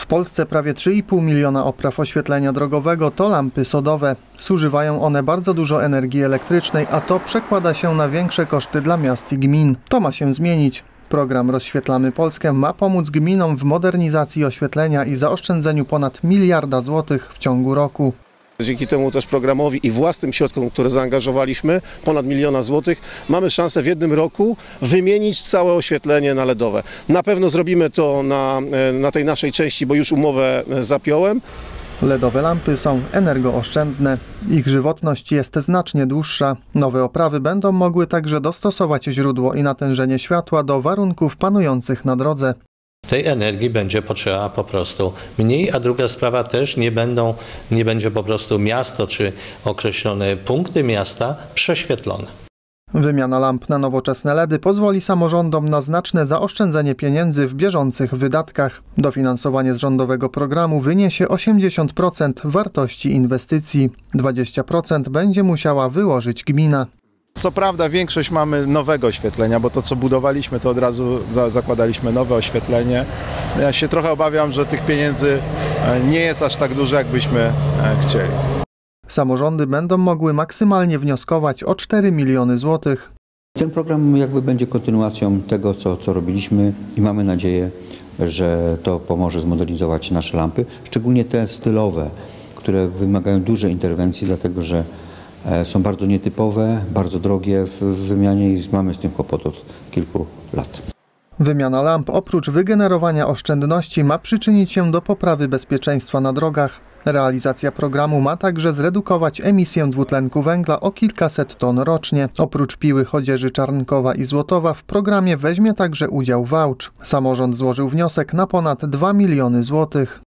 Polsce prawie 3,5 miliona opraw oświetlenia drogowego to lampy sodowe. Zużywają one bardzo dużo energii elektrycznej, a to przekłada się na większe koszty dla miast i gmin. To ma się zmienić. Program Rozświetlamy Polskę ma pomóc gminom w modernizacji oświetlenia i zaoszczędzeniu ponad 1 miliarda złotych w ciągu roku. Dzięki temu też programowi i własnym środkom, które zaangażowaliśmy, ponad 1 miliona złotych, mamy szansę w jednym roku wymienić całe oświetlenie na LEDowe. Na pewno zrobimy to na tej naszej części, bo już umowę zapiąłem. LEDowe lampy są energooszczędne. Ich żywotność jest znacznie dłuższa. Nowe oprawy będą mogły także dostosować źródło i natężenie światła do warunków panujących na drodze. Tej energii będzie potrzeba po prostu mniej, a druga sprawa też nie będzie po prostu miasto czy określone punkty miasta prześwietlone. Wymiana lamp na nowoczesne LEDy pozwoli samorządom na znaczne zaoszczędzenie pieniędzy w bieżących wydatkach. Dofinansowanie z rządowego programu wyniesie 80% wartości inwestycji. 20% będzie musiała wyłożyć gmina. Co prawda większość mamy nowego oświetlenia, bo to co budowaliśmy to od razu zakładaliśmy nowe oświetlenie. Ja się trochę obawiam, że tych pieniędzy nie jest aż tak dużo, jakbyśmy chcieli. Samorządy będą mogły maksymalnie wnioskować o 4 miliony złotych. Ten program jakby będzie kontynuacją tego, co robiliśmy i mamy nadzieję, że to pomoże zmodernizować nasze lampy, szczególnie te stylowe, które wymagają dużej interwencji, dlatego że są bardzo nietypowe, bardzo drogie w wymianie i mamy z tym kłopot od kilku lat. Wymiana lamp oprócz wygenerowania oszczędności ma przyczynić się do poprawy bezpieczeństwa na drogach. Realizacja programu ma także zredukować emisję dwutlenku węgla o kilkaset ton rocznie. Oprócz Piły, Chodzieży, Czarnkowa i Złotowa w programie weźmie także udział Wałcz. Samorząd złożył wniosek na ponad 2 miliony złotych.